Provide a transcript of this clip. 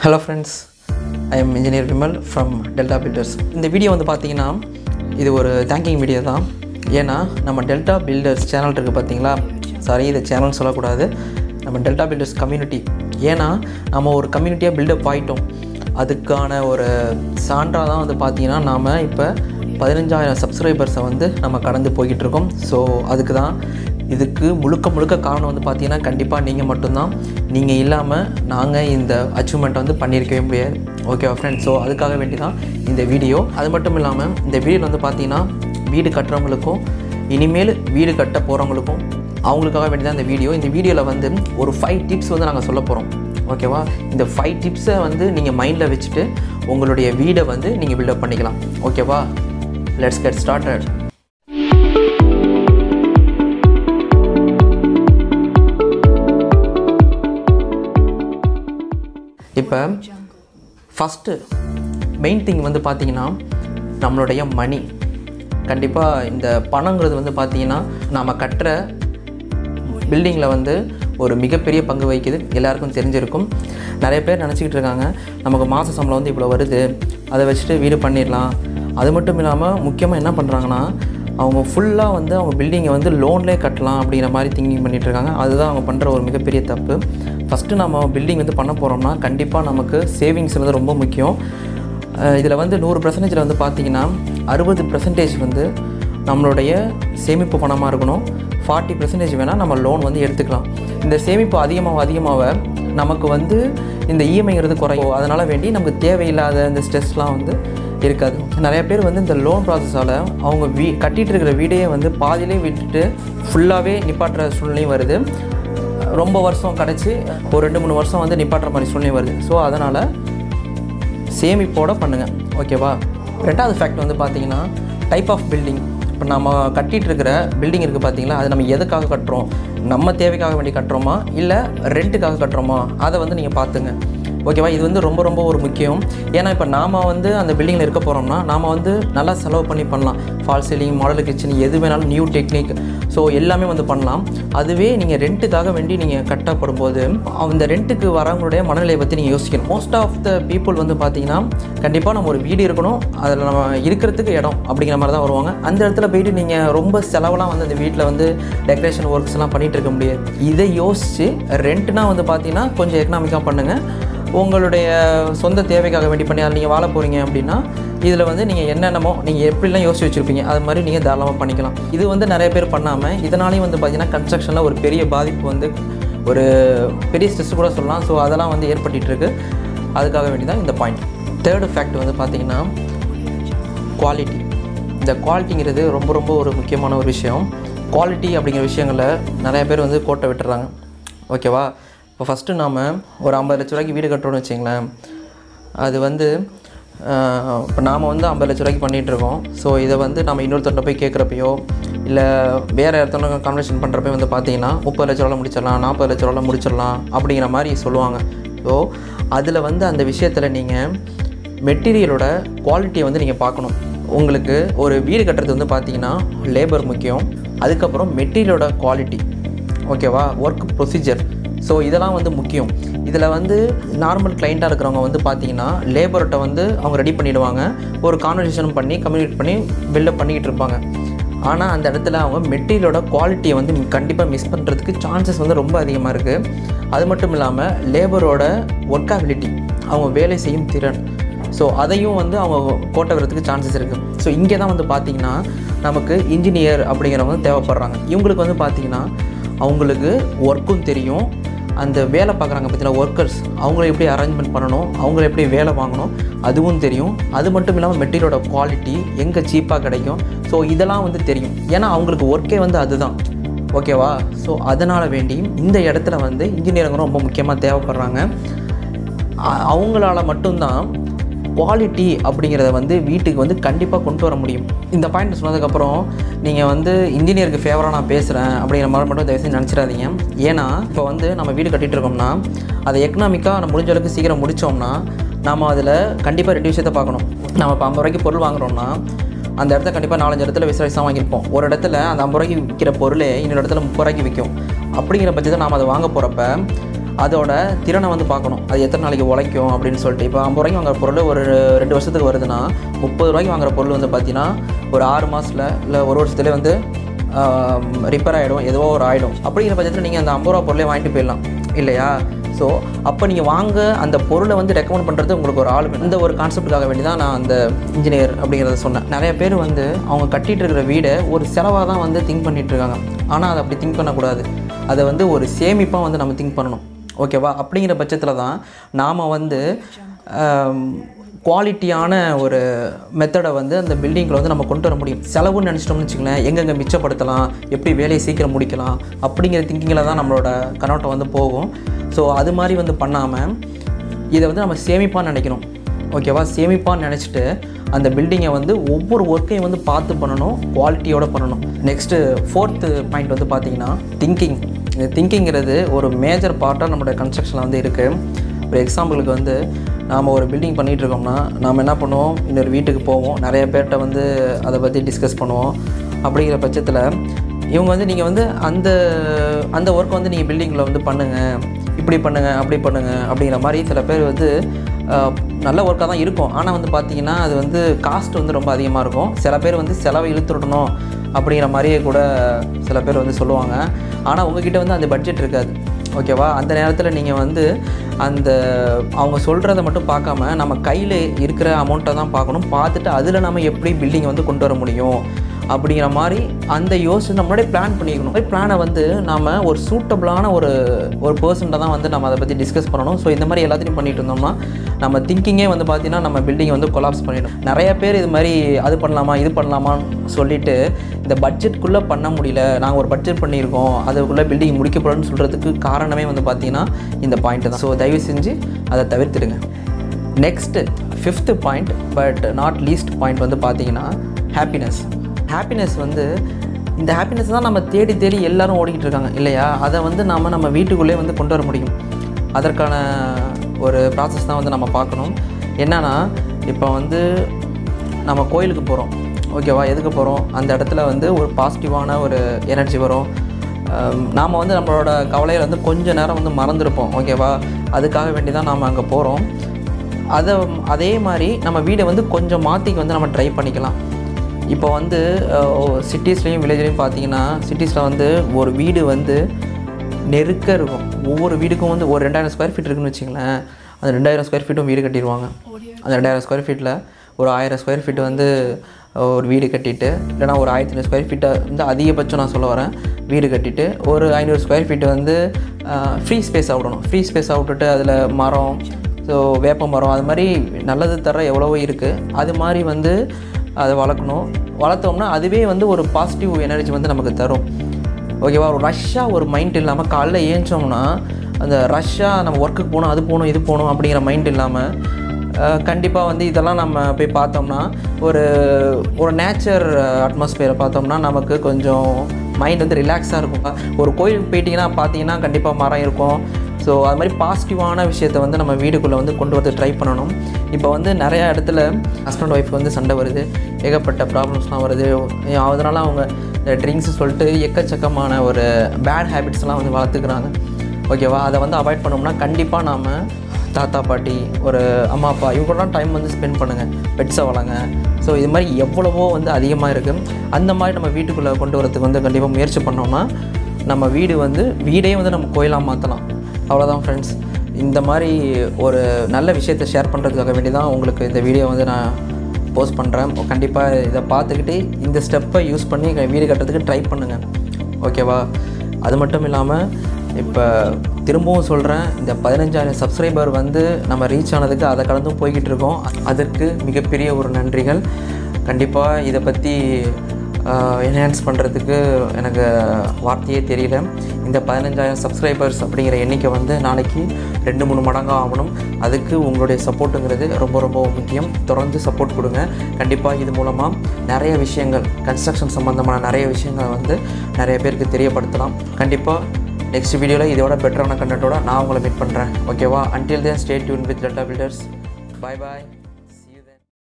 Hello friends, I am Engineer Vimal from Delta Builders. இந்த video வந்து பார்த்தீங்கன்னா இது ஒரு தேங்கிங் வீடியோ தான். ஏன்னா நம்ம Delta Builders சேனல் இருக்குது பார்த்தீங்களா, சாரி இதை சேனல் சொல்லக்கூடாது, நம்ம Delta Builders கம்யூனிட்டி. ஏன்னா நம்ம ஒரு கம்யூனிட்டியாக பில்டப் ஆகிட்டோம். அதுக்கான ஒரு சான்றாக தான் வந்து பார்த்தீங்கன்னா நாம் இப்போ 15,000 சப்ஸ்கிரைபர்ஸை வந்து நம்ம கடந்து போய்கிட்டு இருக்கோம். ஸோ அதுக்கு தான் இதுக்கு முழுக்க காரணம் வந்து பார்த்தீங்கன்னா கண்டிப்பாக நீங்கள் மட்டும்தான். நீங்கள் இல்லாமல் நாங்கள் இந்த அச்சீவ்மெண்ட்டை வந்து பண்ணியிருக்கவே முடியாது. ஓகேவா ஃப்ரெண்ட்ஸ்? ஸோ அதுக்காக வேண்டி தான் இந்த வீடியோ. அது மட்டும் இல்லாமல் இந்த வீடியோவில் வந்து பார்த்தீங்கன்னா வீடு கட்டுறவங்களுக்கும் இனிமேல் வீடு கட்ட போகிறவங்களுக்கும் அவங்களுக்காக வேண்டி தான் இந்த வீடியோ. இந்த வீடியோவில் வந்து ஒரு 5 டிப்ஸ் வந்து நாங்கள் சொல்ல போகிறோம். ஓகேவா? இந்த 5 டிப்ஸை வந்து நீங்கள் மைண்டில் வச்சுட்டு உங்களுடைய வீடை வந்து நீங்கள் பில்டப் பண்ணிக்கலாம். ஓகேவா? Let's get started. இப்போ ஃபஸ்ட்டு மெயின் திங் வந்து பார்த்திங்கன்னா நம்மளுடைய மணி. கண்டிப்பாக இந்த பணங்கிறது வந்து பார்த்திங்கன்னா நாம் கட்டுற பில்டிங்கில் வந்து ஒரு மிகப்பெரிய பங்கு வகிக்குது. எல்லாருக்கும் தெரிஞ்சிருக்கும். நிறைய பேர் நினச்சிக்கிட்டு இருக்காங்க நமக்கு மாத சம்பளம் வந்து இவ்வளோ வருது, அதை வச்சுட்டு வீடு பண்ணிடலாம். அது மட்டும் இல்லாமல் முக்கியமாக என்ன பண்ணுறாங்கன்னா அவங்க ஃபுல்லாக வந்து அவங்க பில்டிங்கை வந்து லோன்லேயே கட்டலாம் அப்படிங்கிற மாதிரி திங்கிங் பண்ணிகிட்ருக்காங்க. அதுதான் அவங்க பண்ணுற ஒரு மிகப்பெரிய தப்பு. ஃபஸ்ட்டு நம்ம பில்டிங் வந்து பண்ண போகிறோம்னா கண்டிப்பாக நமக்கு சேவிங்ஸ் வந்து ரொம்ப முக்கியம். இதில் வந்து 100% வந்து பார்த்திங்கன்னா 60% வந்து நம்மளுடைய சேமிப்பு பணமாக இருக்கணும். 40% வேணால் நம்ம லோன் வந்து எடுத்துக்கலாம். இந்த சேமிப்பு அதிகமாக நமக்கு வந்து இந்த இஎம்ஐங்கிறது குறையும். அதனால் வேண்டி நமக்கு தேவையில்லாத இந்த ஸ்ட்ரெஸ்லாம் வந்து இருக்காது. நிறைய பேர் வந்து இந்த லோன் ப்ராசஸால் அவங்க கட்டிகிட்டு இருக்கிற வீடையே வந்து பாதியிலே விட்டுட்டு ஃபுல்லாகவே நிப்பாட்டுற சூழ்நிலையும் வருது. ரொம்ப வருஷம் கிடச்சி ஒரு 2-3 வருஷம் வந்து நிப்பாட்டுற மாதிரி சூழ்நிலை வருது. ஸோ அதனால் சேமிப்போடு பண்ணுங்கள். ஓகேவா? ரெண்டாவது ஃபேக்ட் வந்து பார்த்திங்கன்னா டைப் ஆஃப் பில்டிங். இப்போ நம்ம கட்டிகிட்டு இருக்கிற பில்டிங் இருக்குது பார்த்திங்களா, அது நம்ம எதுக்காக கட்டுறோம்? நம்ம தேவைக்காக வேண்டி கட்டுறோமா இல்லை ரெண்ட்டுக்காக கட்டுறோமா? அதை வந்து நீங்கள் பார்த்துங்க. ஓகேவா? இது வந்து ரொம்ப ஒரு முக்கியம். ஏன்னா இப்போ நாம் வந்து அந்த பில்டிங்கில் இருக்க போகிறோம்னா நாம் வந்து நல்லா செலவு பண்ணலாம். ஃபால் சீலிங், மாடல் கிச்சன், எது வேணாலும் நியூ டெக்னிக், ஸோ எல்லாமே வந்து பண்ணலாம். அதுவே நீங்கள் ரெண்ட்டுக்காக வேண்டி நீங்கள் கட்டப்படும் போது அந்த ரெண்ட்டுக்கு வரவங்களுடைய மனநிலையை பற்றி நீங்கள் யோசிக்கணும். மோஸ்ட் ஆஃப் த பீப்புள் வந்து பார்த்திங்கன்னா கண்டிப்பாக நம்ம ஒரு வீடு இருக்கணும், அதில் நம்ம இருக்கிறதுக்கு இடம் அப்படிங்கிற மாதிரி தான் வருவாங்க. அந்த இடத்துல போயிட்டு நீங்கள் ரொம்ப செலவெலாம் வந்து அந்த வீட்டில் வந்து டெக்கரேஷன் ஒர்க்ஸ்லாம் பண்ணிகிட்டு இருக்க முடியாது. இதை யோசித்து ரெண்ட்னா வந்து பார்த்திங்கன்னா கொஞ்சம் எக்கனாமிக்காக பண்ணுங்கள். உங்களுடைய சொந்த தேவைக்காக வேண்டி பண்ணி அதில் நீங்கள் வாழ போகிறீங்க அப்படின்னா இதில் வந்து நீங்கள் என்னென்னமோ நீங்கள் எப்படிலாம் யோசிச்சு வச்சுருப்பீங்க அது மாதிரி நீங்கள் தாராளமாக பண்ணிக்கலாம். இது வந்து நிறைய பேர் பண்ணாமல் இதனாலேயும் வந்து பார்த்திங்கன்னா கன்ஸ்ட்ரக்ஷனில் ஒரு பெரிய பாதிப்பு வந்து ஒரு பெரிய ஸ்ட்ரெஸ் கூட சொல்லலாம். ஸோ அதெல்லாம் வந்து ஏற்பட்டுருக்கு. அதுக்காக வேண்டி தான் இந்த பாயிண்ட். தேர்டு ஃபேக்ட் வந்து பார்த்திங்கன்னா குவாலிட்டி. இந்த குவாலிட்டிங்கிறது ரொம்ப ஒரு முக்கியமான ஒரு விஷயம். குவாலிட்டி அப்படிங்கிற விஷயங்களில் நிறைய பேர் வந்து கோட்டை விட்டுறாங்க. ஓகேவா? இப்போ ஃபஸ்ட்டு நாம் ஒரு 50 லட்ச ரூபாய்க்கு வீடு கட்டுறோன்னு வச்சிங்களேன். அது வந்து இப்போ நாம் வந்து 50 லட்ச ரூபாய்க்கு பண்ணிகிட்ருக்கோம். ஸோ இதை வந்து நம்ம இன்னொருத்தட்ட போய் கேட்குறப்பையோ இல்லை வேறு இடத்துல கன்வர்ஷன் பண்ணுறப்ப வந்து பார்த்திங்கன்னா 30 லட்ச ரூபாவில் முடிச்சிடலாம், 40 லட்ச ரூபாவில் முடிச்சிடலாம் அப்படிங்கிற மாதிரி சொல்லுவாங்க. ஸோ அதில் வந்து அந்த விஷயத்தில் நீங்கள் மெட்டீரியலோட குவாலிட்டியை வந்து நீங்கள் பார்க்கணும். உங்களுக்கு ஒரு வீடு கட்டுறது வந்து பார்த்திங்கன்னா லேபர் முக்கியம், அதுக்கப்புறம் மெட்டீரியலோட குவாலிட்டி, ஓகேவா, ஒர்க் ப்ரொசீஜர், ஸோ இதெல்லாம் வந்து முக்கியம். இதில் வந்து நார்மல் கிளைண்ட்டாக இருக்கிறவங்க வந்து பார்த்திங்கன்னா லேபர்கிட்ட வந்து அவங்க ரெடி பண்ணிவிடுவாங்க, ஒரு கான்வர்சேஷன் பண்ணி கம்யூனிகேட் பண்ணி பில்டப் பண்ணிக்கிட்டு இருப்பாங்க. ஆனால் அந்த இடத்துல அவங்க மெட்டீரியலோட குவாலிட்டியை வந்து கண்டிப்பாக மிஸ் பண்ணுறதுக்கு சான்சஸ் வந்து ரொம்ப அதிகமாக இருக்குது. அது மட்டும் இல்லாமல் லேபரோட ஒர்க்கபிலிட்டி, அவங்க வேலை செய்யும் திறன், ஸோ அதையும் வந்து அவங்க கோட்டை வரதுக்கு சான்சஸ் இருக்குது. ஸோ இங்கே தான் வந்து பார்த்திங்கன்னா நமக்கு இன்ஜினியர் அப்படிங்கிறவங்க தேவைப்படுறாங்க. இவங்களுக்கு வந்து பார்த்திங்கன்னா அவங்களுக்கு ஒர்க்கும் தெரியும், அந்த வேலை பார்க்குறாங்க பார்த்தீங்கன்னா ஒர்க்கர்ஸ், அவங்கள எப்படி அரேஞ்ச்மெண்ட் பண்ணணும், அவங்கள எப்படி வேலை வாங்கணும் அதுவும் தெரியும். அது மட்டும் இல்லாமல் மெட்டீரியலோட குவாலிட்டி எங்கே சீப்பாக கிடைக்கும், ஸோ இதெல்லாம் வந்து தெரியும். ஏன்னா அவங்களுக்கு ஒர்க்கே வந்து அதுதான். ஓகேவா? ஸோ அதனால் வேண்டி இந்த இடத்துல வந்து இன்ஜினியருங்க ரொம்ப முக்கியமாக தேவைப்படுறாங்க. அவங்களால மட்டும்தான் குவாலிட்டி அப்படிங்கிறத வந்து வீட்டுக்கு வந்து கண்டிப்பாக கொண்டு வர முடியும். இந்த பாயிண்ட் சொன்னதுக்கப்புறம் நீங்கள் வந்து இன்ஜினியருக்கு ஃபேவராக நான் பேசுகிறேன் அப்படிங்கிற மாதிரி மட்டும் தயவுசெய்து நினச்சிடாதீங்க. ஏன்னா இப்போ வந்து நம்ம வீடு கட்டிகிட்டு இருக்கோம்னா அதை எக்கனாமிக்காக நம்ம முடிஞ்ச அளவுக்கு சீக்கிரம் முடித்தோம்னா நம்ம அதில் கண்டிப்பாக 2 விஷயத்தை பார்க்கணும். நம்ம இப்போ 50 ரூபாய்க்கு பொருள் வாங்குகிறோம்னா அந்த இடத்த கண்டிப்பாக 4-5 இடத்துல விசாரிச்சு வாங்கியிருப்போம். ஒரு இடத்துல அந்த 50 ரூபாய்க்கு விற்கிற பொருளே இன்னொரு இடத்துல 30 ரூபாய்க்கு விற்கும். அப்படிங்கிற பட்சத்தில் நாம் அதை வாங்க போகிறப்ப அதோட திறனை வந்து பார்க்கணும். அது எத்தனை நாளைக்கு உழைக்கும் அப்படின்னு சொல்லிட்டு. இப்போ 50 ரூபாய்க்கு வாங்குற பொருள் ஒரு 2 வருஷத்துக்கு வருதுன்னா 30 ரூபாய்க்கு வாங்குற பொருள் வந்து பார்த்திங்கன்னா ஒரு 6 மாதத்தில் இல்லை ஒரு வருஷத்துலேயே வந்து ரிப்பேர் ஆகிடும், ஏதோ ஒரு ஆகிடும். அப்படிங்கிற பட்சத்தில் நீங்கள் அந்த 50 ரூபா பொருளே வாங்கிட்டு போயிடலாம் இல்லையா? ஸோ அப்போ நீங்கள் வாங்க அந்த பொருளை வந்து ரெக்கமெண்ட் பண்ணுறது உங்களுக்கு ஒரு ஆள். இந்த ஒரு கான்செப்டுக்காக வேண்டி தான் நான் அந்த இன்ஜினியர் அப்படிங்கிறத சொன்னேன். நிறைய பேர் வந்து அவங்க கட்டிகிட்டு இருக்கிற வீடை ஒரு செலவாக தான் வந்து திங்க் பண்ணிகிட்ருக்காங்க. ஆனால் அதை அப்படி திங்க் பண்ணக்கூடாது. அதை வந்து ஒரு சேமிப்பாக வந்து நம்ம திங்க் பண்ணணும். ஓகேவா? அப்படிங்கிற பட்சத்தில் தான் நாம் வந்து குவாலிட்டியான ஒரு மெத்தடை வந்து அந்த பில்டிங்கில் வந்து நம்ம கொண்டு வர முடியும். செலவுன்னு நினச்சிட்டோம்னு வச்சுங்களேன், எங்கெங்கே மிச்சப்படுத்தலாம், எப்படி வேலையை சீக்கிரம் முடிக்கலாம் அப்படிங்கிற திங்கிங்கில் தான் நம்மளோட கண்ணோட்டம் வந்து போகும். ஸோ அது மாதிரி வந்து பண்ணாமல் இதை வந்து நம்ம சேமிப்பாக நினைக்கணும். ஓகேவா? சேமிப்பாக நினச்சிட்டு அந்த பில்டிங்கை வந்து ஒவ்வொரு ஒர்க்கையும் வந்து பார்த்து பண்ணணும், குவாலிட்டியோடு பண்ணணும். நெக்ஸ்ட்டு 4th பாயிண்ட் வந்து பார்த்திங்கன்னா திங்கிங். இந்த திங்கிங்கிறது ஒரு மேஜர் பார்ட்டாக நம்மளோட கன்ஸ்ட்ரக்ஷனில் வந்து இருக்குது. ஒரு எக்ஸாம்பிளுக்கு வந்து நாம் ஒரு பில்டிங் பண்ணிகிட்ருக்கோம்னா நாம் என்ன பண்ணுவோம், இன்னொரு வீட்டுக்கு போவோம், நிறைய பேர்கிட்ட வந்து அதை பற்றி டிஸ்கஸ் பண்ணுவோம். அப்படிங்கிற பட்சத்தில் இவங்க வந்து நீங்கள் வந்து அந்த ஒர்க்கை வந்து நீங்கள் பில்டிங்கில் வந்து பண்ணுங்கள், இப்படி பண்ணுங்கள், அப்படி பண்ணுங்கள் அப்படிங்கிற மாதிரி சில பேர் வந்து நல்ல ஒர்க்காக தான் இருக்கும். ஆனால் வந்து பார்த்திங்கன்னா அது வந்து காஸ்ட் வந்து ரொம்ப அதிகமாக இருக்கும். சில பேர் வந்து செலவை இழுத்துடணும் அப்படிங்கிற மாதிரியே கூட சில பேர் வந்து சொல்லுவாங்க. ஆனால் உங்ககிட்ட வந்து அந்த பட்ஜெட் இருக்காது. ஓகேவா? அந்த நேரத்தில் நீங்கள் வந்து அவங்க சொல்கிறத மட்டும் பார்க்காம நம்ம கையில் இருக்கிற அமௌண்ட்டை தான் பார்க்கணும். பார்த்துட்டு அதில் நம்ம எப்படி பில்டிங்கை வந்து கொண்டு வர முடியும் அப்படிங்கிற மாதிரி அந்த யோசனை நம்மளோடய பிளான் பண்ணிக்கணும். பிளானை வந்து நாம் ஒரு சூட்டபிளான ஒரு பர்சன்ட்டை தான் வந்து நம்ம அதை பற்றி டிஸ்கஸ் பண்ணணும். ஸோ இந்த மாதிரி எல்லாத்தையும் பண்ணிட்டு இருந்தோம்னா நம்ம திங்கிங்கே வந்து பார்த்திங்கன்னா நம்ம பில்டிங்கை வந்து கொலாப்ஸ் பண்ணிடும். நிறைய பேர் இது மாதிரி அது பண்ணலாமா இது பண்ணலாமான்னு சொல்லிவிட்டு இந்த பட்ஜெட்டுக்குள்ளே பண்ண முடியல, நாங்கள் ஒரு பட்ஜெட் பண்ணியிருக்கோம் அதுக்குள்ளே பில்டிங் முடிக்கப்படணும்னு சொல்கிறதுக்கு காரணமே வந்து பார்த்திங்கன்னா இந்த பாயிண்ட்டு தான். ஸோ தயவு செஞ்சு அதை தவிர்த்துடுங்க. Next 5th point but not least point வந்து பார்த்திங்கன்னா ஹாப்பினஸ் வந்து இந்த ஹாப்பினஸ் தான் நம்ம தேடி எல்லோரும் ஓடிக்கிட்டு இருக்காங்க இல்லையா? அதை வந்து நம்ம வீட்டுக்குள்ளே வந்து கொண்டு வர முடியும். அதற்கான ஒரு ப்ராசஸ் தான் வந்து நம்ம பார்க்கணும். என்னென்னா இப்போ வந்து நம்ம கோயிலுக்கு போகிறோம், ஓகேவா? எதுக்கு போகிறோம்? அந்த இடத்துல வந்து ஒரு பாசிட்டிவான ஒரு எனர்ஜி வரும். நாம் வந்து நம்மளோட கவலையில் வந்து கொஞ்சம் நேரம் வந்து மறந்துருப்போம், ஓகேவா? அதுக்காக வேண்டி தான் நாம் அங்கே போகிறோம். அதே மாதிரி நம்ம வீடை வந்து கொஞ்சம் மாற்றிக்கு வந்து நம்ம ட்ரை பண்ணிக்கலாம். இப்போ வந்து சிட்டிஸ்லேயும் வில்லேஜ்லேயும் பார்த்தீங்கன்னா சிட்டிஸில் வந்து ஒரு வீடு வந்து நெருக்க இருக்கும். ஒவ்வொரு வீடுக்கும் வந்து ஒரு 2000 ஸ்கொயர் ஃபீட் இருக்குன்னு வச்சிங்களேன். அந்த 2000 ஸ்கொயர் ஃபீட்டும் வீடு கட்டிடுவாங்க. அந்த 2000 ஸ்கொயர் ஃபீட்டில் ஒரு 1000 ஸ்கொயர் ஃபீட் வந்து ஒரு வீடு கட்டிட்டு, இல்லைனா ஒரு 1500 ஸ்கொயர் ஃபீட்டை வந்து அதிகபட்சம் நான் சொல்ல வரேன், வீடு கட்டிட்டு ஒரு 500 ஸ்கொயர் ஃபீட்டு வந்து ஃப்ரீ ஸ்பேஸாக விடணும். ஃப்ரீ ஸ்பேஸாக விட்டுட்டு அதில் மரம், ஸோ வேப்ப மரம், அது மாதிரி நல்லது தர எவ்வளவோ இருக்குது. அது மாதிரி வந்து அதை வளர்த்தோம்னா அதுவே வந்து ஒரு பாசிட்டிவ் எனர்ஜி வந்து நமக்கு தரும். ஓகேவா? ஒரு ரஷ்ஷாக ஒரு மைண்ட் இல்லாமல் காலைல ஏஞ்சோம்னா அந்த ரஷ்ஷாக நம்ம ஒர்க்குக்கு போகணும், அது போகணும், இது போகணும் அப்படிங்கிற மைண்ட் இல்லாமல் கண்டிப்பாக வந்து இதெல்லாம் நம்ம போய் பார்த்தோம்னா ஒரு நேச்சர் அட்மாஸ்பியரை பார்த்தோம்னா நமக்கு கொஞ்சம் மைண்ட் வந்து ரிலாக்ஸாக இருக்கும். ஒரு கோயிலுக்கு போயிட்டிங்கன்னா பார்த்தீங்கன்னா கண்டிப்பாக மரம் இருக்கும். ஸோ அது மாதிரி பாசிட்டிவான விஷயத்தை வந்து நம்ம வீடுக்குள்ளே வந்து கொண்டு வரது ட்ரை பண்ணணும். இப்போ வந்து நிறையா இடத்துல ஹஸ்பண்ட் ஒய்ஃப்க்கு வந்து சண்டை வருது, ஏகப்பட்ட ப்ராப்ளம்ஸ்லாம் வருது. அதனால் அவங்க ட்ரிங்க்ஸ் சொல்லிட்டு எக்கச்சக்கமான ஒரு பேட் ஹேபிட்ஸ்லாம் வந்து வளர்த்துக்கிறாங்க. ஓகேவா? அதை வந்து அவாய்ட் பண்ணோம்னா கண்டிப்பாக நாம் தாத்தா பாட்டி, ஒரு அம்மா அப்பா இவங்களோட டைம் வந்து ஸ்பெண்ட் பண்ணுங்கள், பெட்ஸை வளங்க. ஸோ இது மாதிரி எவ்வளவோ வந்து அதிகமாக இருக்குது. அந்த மாதிரி நம்ம வீட்டுக்குள்ளே கொண்டு வரதுக்கு வந்து கண்டிப்பாக முயற்சி பண்ணோம்னா நம்ம வீடே வந்து நம்ம கோயிலாக மாற்றலாம். அவ்வளோதான் ஃப்ரெண்ட்ஸ். இந்த மாதிரி ஒரு நல்ல விஷயத்தை ஷேர் பண்ணுறதுக்காக வேண்டி தான் உங்களுக்கு இந்த வீடியோ வந்து நான் போஸ்ட் பண்ணுறேன். கண்டிப்பாக இதை பார்த்துக்கிட்டு இந்த ஸ்டெப்பை யூஸ் பண்ணி வீடு கட்டுறதுக்கு ட்ரை பண்ணுங்கள், ஓகேவா? அது மட்டும் இல்லாமல் இப்போ திரும்பவும் சொல்கிறேன், இந்த 15000 சப்ஸ்கிரைபர் வந்து நம்ம ரீச் ஆனதுக்கு அதை கடந்தும் போய்கிட்டு இருக்கோம். அதற்கு மிகப்பெரிய ஒரு நன்றிகள். கண்டிப்பாக இதை பற்றி என்ஹான்ஸ் பண்ணுறதுக்கு எனக்கு வார்த்தையே தெரியல. இந்த 15000 சப்ஸ்கிரைபர்ஸ் அப்படிங்கிற எண்ணிக்கை வந்து நாளைக்கு 2-3 மடங்காக ஆகணும். அதுக்கு உங்களுடைய சப்போர்ட்டுங்கிறது ரொம்ப ரொம்ப முக்கியம். தொடர்ந்து சப்போர்ட் கொடுங்க. கண்டிப்பாக இது மூலமாக நிறைய விஷயங்கள், கன்ஸ்ட்ரக்ஷன் சம்மந்தமான நிறைய விஷயங்கள் வந்து நிறைய பேருக்கு தெரியப்படுத்தலாம். கண்டிப்பாக நெக்ஸ்ட் வீடியோவில் இதோட பெட்டரான கண்டென்ட்டோட நான் உங்களை மீட் பண்ணுறேன், ஓகேவா? Until then, stay tuned with Delta Builders. Bye bye.